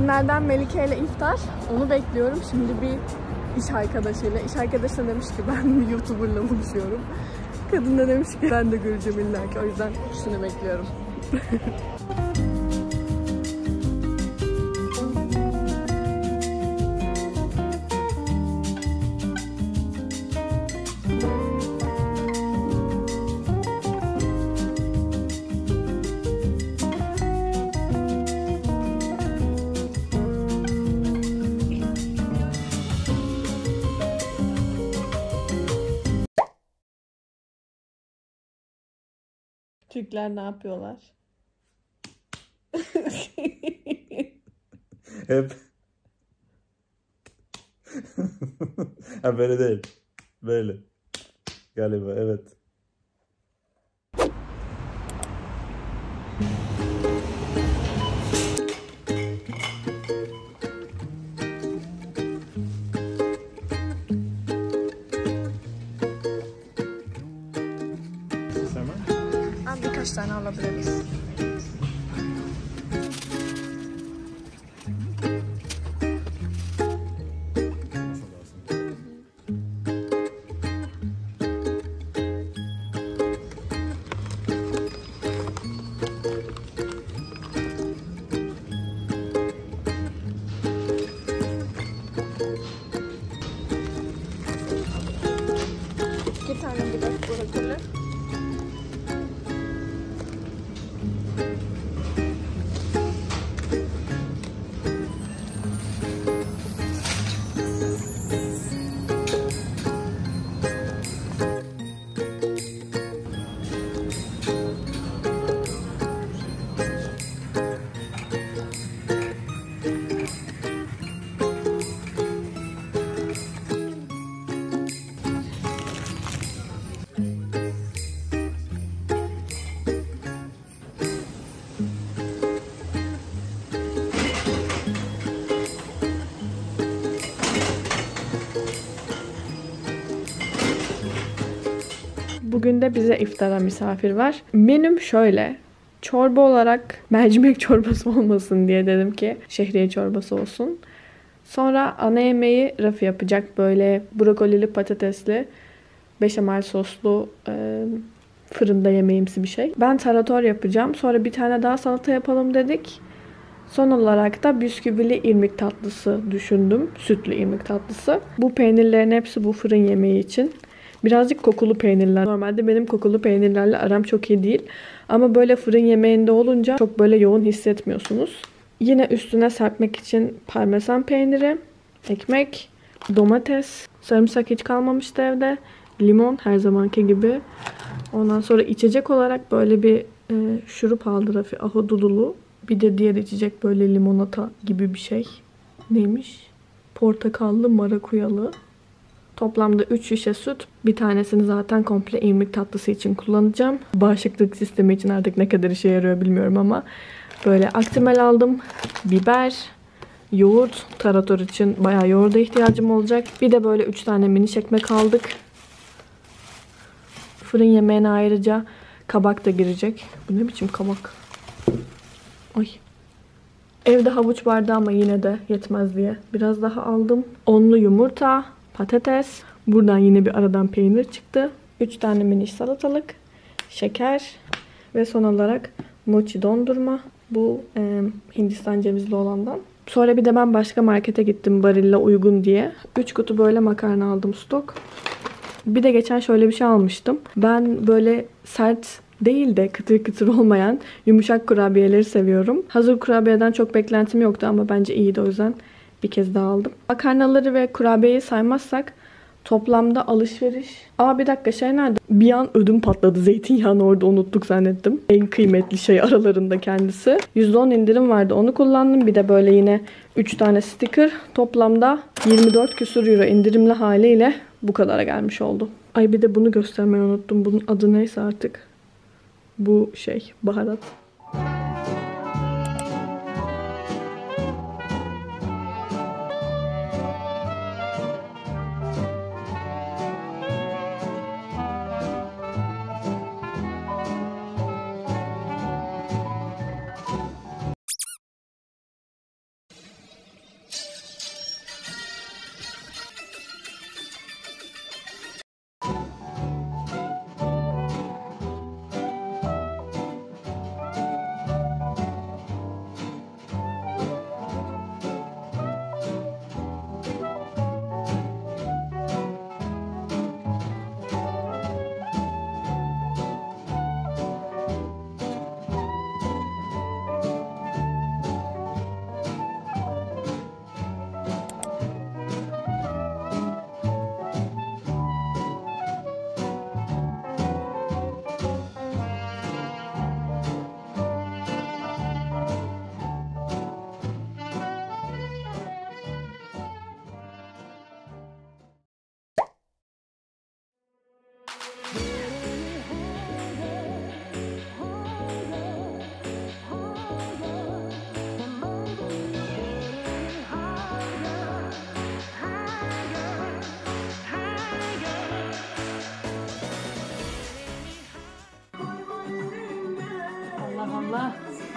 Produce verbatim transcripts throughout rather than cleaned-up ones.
Günlerden Melike ile iftar. Onu bekliyorum. Şimdi bir iş arkadaşıyla. İş arkadaşı demiş ki ben bir YouTuber'la buluşuyorum. Kadın da demiş ki ben de göreceğim illa ki. O yüzden şunu bekliyorum. Türkler ne yapıyorlar? Hep. Ha böyle değil. Böyle. Galiba evet. Birkaç tane alabiliriz. İki tane bilek brokoli. Bugün de bize iftara misafir var. Menüm şöyle. Çorba olarak mercimek çorbası olmasın diye dedim ki şehriye çorbası olsun. Sonra ana yemeği Rafi yapacak. Böyle brokolili patatesli, beşamel soslu e, fırında yemeğimsi bir şey. Ben tarator yapacağım. Sonra bir tane daha salata yapalım dedik. Son olarak da bisküvili irmik tatlısı düşündüm. Sütlü irmik tatlısı. Bu peynirlerin hepsi bu fırın yemeği için. Birazcık kokulu peynirler. Normalde benim kokulu peynirlerle aram çok iyi değil. Ama böyle fırın yemeğinde olunca çok böyle yoğun hissetmiyorsunuz. Yine üstüne serpmek için parmesan peyniri, ekmek, domates, sarımsak hiç kalmamıştı evde. Limon her zamanki gibi. Ondan sonra içecek olarak böyle bir e, şurup aldı Rafi. Ahududulu. Bir de diğer içecek böyle limonata gibi bir şey. Neymiş? Portakallı, marakuyalı. Toplamda üç şişe süt. Bir tanesini zaten komple irmik tatlısı için kullanacağım. Bağışıklık sistemi için artık ne kadar işe yarıyor bilmiyorum ama. Böyle Actimel aldım. Biber, yoğurt. Tarator için bayağı yoğurda ihtiyacım olacak. Bir de böyle üç tane mini ekmek aldık. Fırın yemeğine ayrıca kabak da girecek. Bu ne biçim kabak? Ay. Evde havuç vardı ama yine de yetmez diye biraz daha aldım. Onlu yumurta, patates. Buradan yine bir aradan peynir çıktı. üç tane mini salatalık, şeker ve son olarak mochi dondurma. Bu e, Hindistan cevizli olandan. Sonra bir de ben başka markete gittim Baril'le uygun diye. üç kutu böyle makarna aldım stok. Bir de geçen şöyle bir şey almıştım. Ben böyle sert değil de kıtır kıtır olmayan yumuşak kurabiyeleri seviyorum. Hazır kurabiyeden çok beklentim yoktu ama bence iyiydi, o yüzden bir kez daha aldım. Makarnaları ve kurabiyeyi saymazsak toplamda alışveriş... Aa bir dakika, şey nerede? Bir an ödüm patladı. Zeytinyağını orada unuttuk zannettim. En kıymetli şey aralarında kendisi. yüzde on indirim vardı, onu kullandım. Bir de böyle yine üç tane sticker. Toplamda yirmi dört küsur euro indirimli haliyle bu kadara gelmiş oldu. Ay bir de bunu göstermeyi unuttum. Bunun adı neyse artık. Bu şey, baharat. Allah.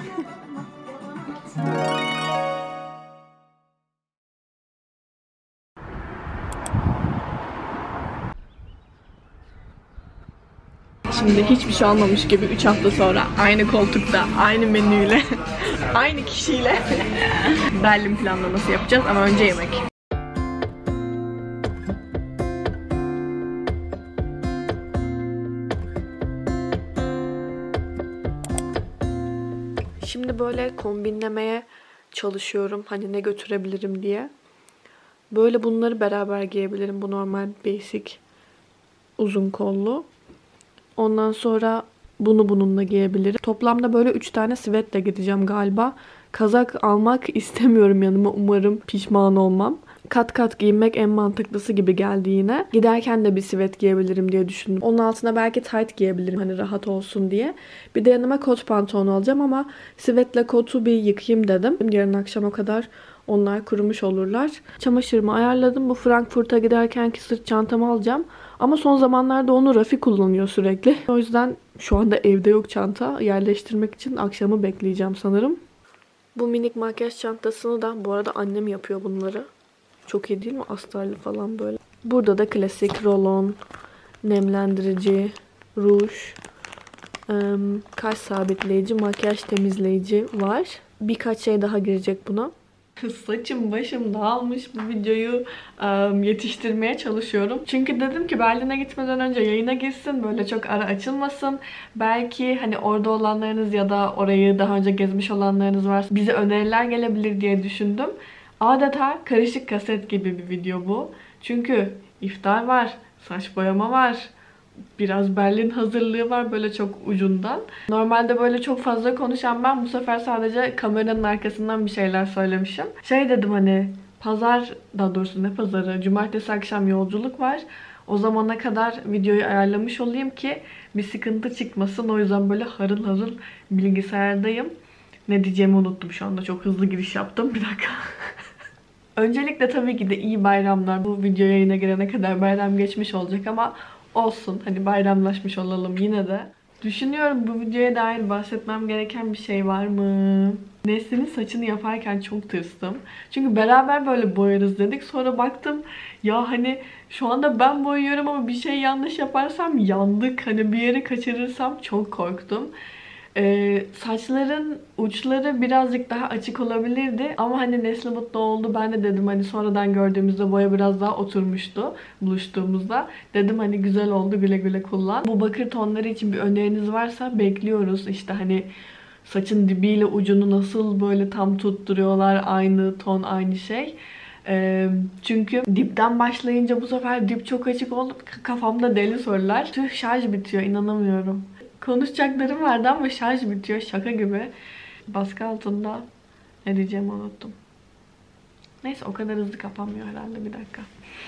Şimdi hiçbir şey olmamış gibi üç hafta sonra aynı koltukta, aynı menüyle, aynı kişiyle Berlin planlaması yapacağız ama önce yemek. Şimdi böyle kombinlemeye çalışıyorum. Hani ne götürebilirim diye. Böyle bunları beraber giyebilirim. Bu normal basic uzun kollu. Ondan sonra bunu bununla giyebilirim. Toplamda böyle üç tane sivetle gideceğim galiba. Kazak almak istemiyorum yanıma. Umarım pişman olmam. Kat kat giyinmek en mantıklısı gibi geldi yine. Giderken de bir sivet giyebilirim diye düşündüm. Onun altına belki tight giyebilirim hani rahat olsun diye. Bir de yanıma kot pantolon alacağım ama sivetle kotu bir yıkayayım dedim. Yarın akşama kadar onlar kurumuş olurlar. Çamaşırımı ayarladım. Bu Frankfurt'a giderkenki sırt çantamı alacağım. Ama son zamanlarda onu Rafi kullanıyor sürekli. O yüzden şu anda evde yok çanta. Yerleştirmek için akşamı bekleyeceğim sanırım. Bu minik makyaj çantasını da bu arada annem yapıyor bunları. Çok iyi değil mi? Astarlı falan böyle. Burada da klasik rolon, nemlendirici, ruj, kaş sabitleyici, makyaj temizleyici var. Birkaç şey daha girecek buna. Saçım başım dağılmış, bu videoyu um, yetiştirmeye çalışıyorum. Çünkü dedim ki Berlin'e gitmeden önce yayına girsin, böyle çok ara açılmasın. Belki hani orada olanlarınız ya da orayı daha önce gezmiş olanlarınız var. Bize öneriler gelebilir diye düşündüm. Adeta karışık kaset gibi bir video bu. Çünkü iftar var, saç boyama var, biraz Berlin hazırlığı var böyle çok ucundan. Normalde böyle çok fazla konuşan ben bu sefer sadece kameranın arkasından bir şeyler söylemişim. Şey dedim hani pazar, daha doğrusu ne pazarı, cumartesi akşam yolculuk var. O zamana kadar videoyu ayarlamış olayım ki bir sıkıntı çıkmasın. O yüzden böyle harıl harıl bilgisayardayım. Ne diyeceğimi unuttum şu anda. Çok hızlı giriş yaptım. Bir dakika. Öncelikle tabii ki de iyi bayramlar. Bu video yayına girene kadar bayram geçmiş olacak ama olsun. Hani bayramlaşmış olalım yine de. Düşünüyorum bu videoya dair bahsetmem gereken bir şey var mı? Nesli'nin saçını yaparken çok tırstım. Çünkü beraber böyle boyarız dedik. Sonra baktım ya hani şu anda ben boyuyorum ama bir şey yanlış yaparsam yandık. Hani bir yere kaçırırsam çok korktum. Ee, saçların uçları birazcık daha açık olabilirdi ama hani Nesli mutlu oldu. Ben de dedim hani sonradan gördüğümüzde boya biraz daha oturmuştu buluştuğumuzda. Dedim hani güzel oldu, güle güle kullan. Bu bakır tonları için bir öneriniz varsa bekliyoruz. İşte hani saçın dibiyle ucunu nasıl böyle tam tutturuyorlar, aynı ton aynı şey. Ee, çünkü dipten başlayınca bu sefer dip çok açık oldu. Kafamda deli sorular. Tüh, şarj bitiyor, inanamıyorum. Konuşacaklarım vardı ama şarj bitiyor şaka gibi. Baskı altında ne diyeceğimi unuttum. Neyse o kadar hızlı kapanmıyor herhalde, bir dakika.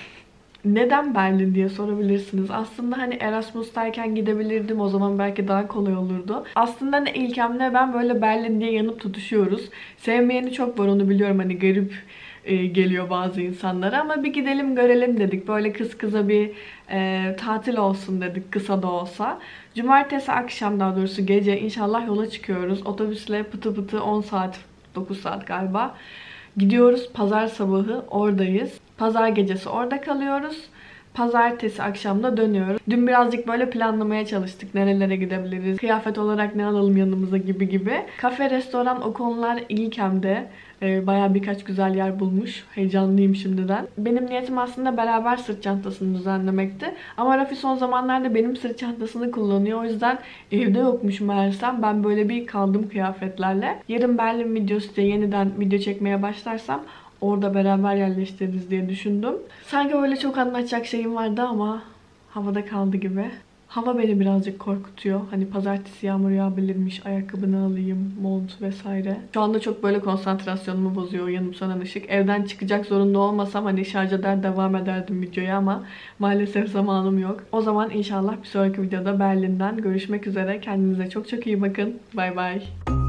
Neden Berlin diye sorabilirsiniz. Aslında hani Erasmus'tayken gidebilirdim. O zaman belki daha kolay olurdu. Aslında ne İlkem ne ben böyle Berlin diye yanıp tutuşuyoruz. Sevmeyeni çok var, onu biliyorum. Hani garip e, geliyor bazı insanlara ama bir gidelim görelim dedik. Böyle kız kıza bir e, tatil olsun dedik, kısa da olsa. Cumartesi akşam, daha doğrusu gece inşallah yola çıkıyoruz. Otobüsle pıtı pıtı on saat, dokuz saat galiba. Gidiyoruz, pazar sabahı oradayız. Pazar gecesi orada kalıyoruz. Pazartesi akşamda dönüyoruz. Dün birazcık böyle planlamaya çalıştık. Nerelere gidebiliriz? Kıyafet olarak ne alalım yanımıza gibi gibi. Kafe, restoran, o konular İlkem'de. Ee, bayağı birkaç güzel yer bulmuş. Heyecanlıyım şimdiden. Benim niyetim aslında beraber sırt çantasını düzenlemekti. Ama Rafi son zamanlarda benim sırt çantasını kullanıyor. O yüzden evde yokmuş meğersem. Ben böyle bir kaldım kıyafetlerle. Yarın Berlin videosu diye yeniden video çekmeye başlarsam orada beraber yerleştiririz diye düşündüm. Sanki öyle çok anlatacak şeyim vardı ama havada kaldı gibi. Hava beni birazcık korkutuyor. Hani pazartesi yağmur yağabilirmiş, ayakkabını alayım, mont vesaire. Şu anda çok böyle konsantrasyonumu bozuyor yanım sönen ışık. Evden çıkacak zorunda olmasam hani şarj eder devam ederdim videoya ama maalesef zamanım yok. O zaman inşallah bir sonraki videoda Berlin'den görüşmek üzere. Kendinize çok çok iyi bakın. Bay bay.